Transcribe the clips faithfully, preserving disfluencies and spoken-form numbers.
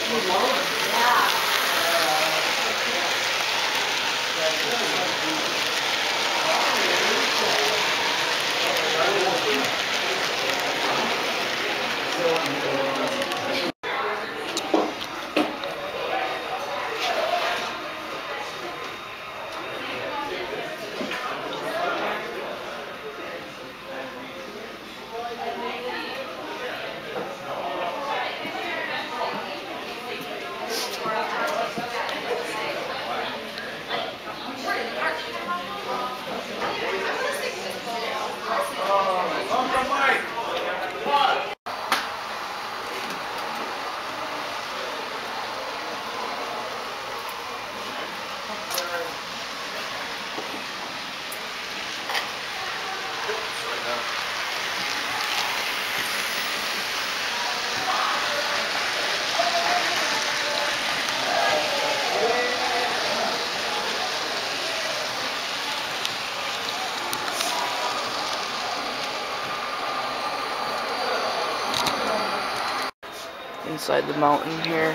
Inside the mountain here.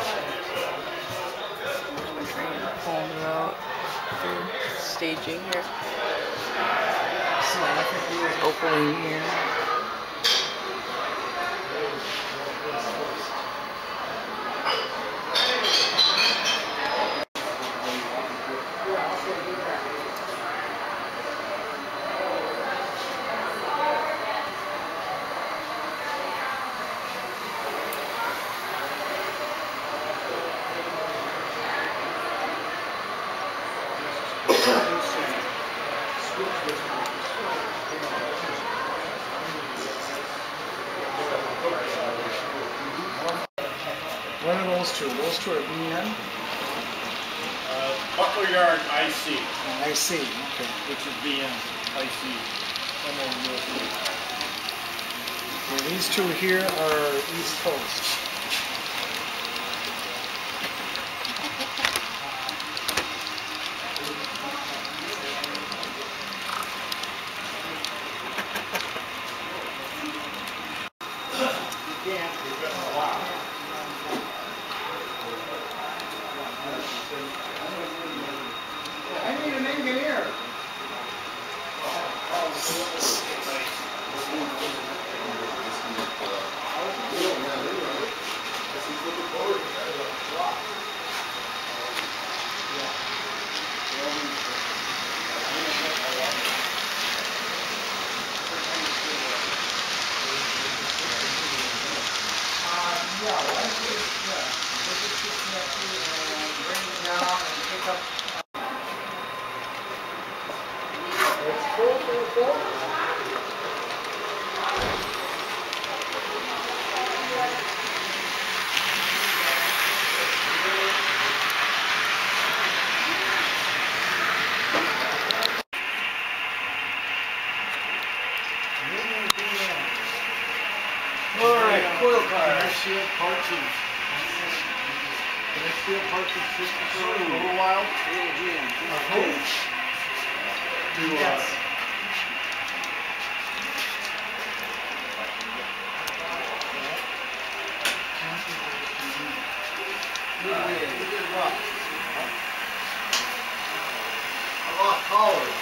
We're trying to pull them out. They're staging here. Opening here. One of those two. Those two are B N? Uh, Butler Yard I C. Oh, I C, okay. Which is B N, I C. Okay, these two here are East Coast. I need an engineer. Yeah, why don't you just, yeah, we'll just get next to you and bring it down and pick up. It's full, full, full. Alright, coil car. Commercial parts of Commercial parts of for a little while. Okay. To, uh, Yes. I lost collars.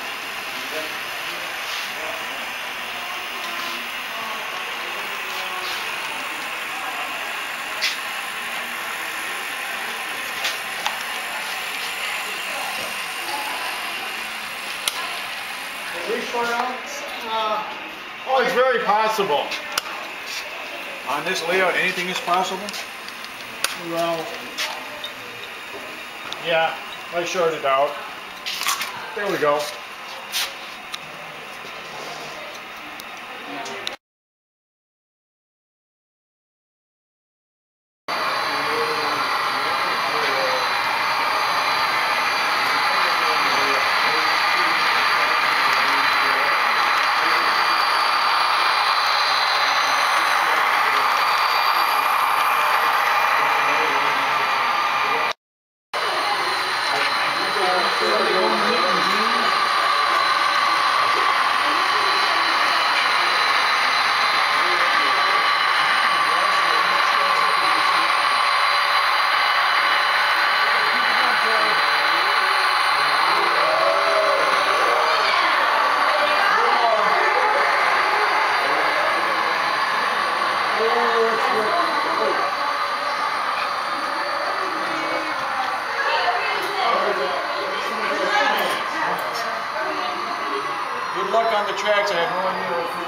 Uh, oh, it's very possible. On this layout, anything is possible? Well, yeah, I shorted it out. There we go. Good luck on the tracks. I have no idea what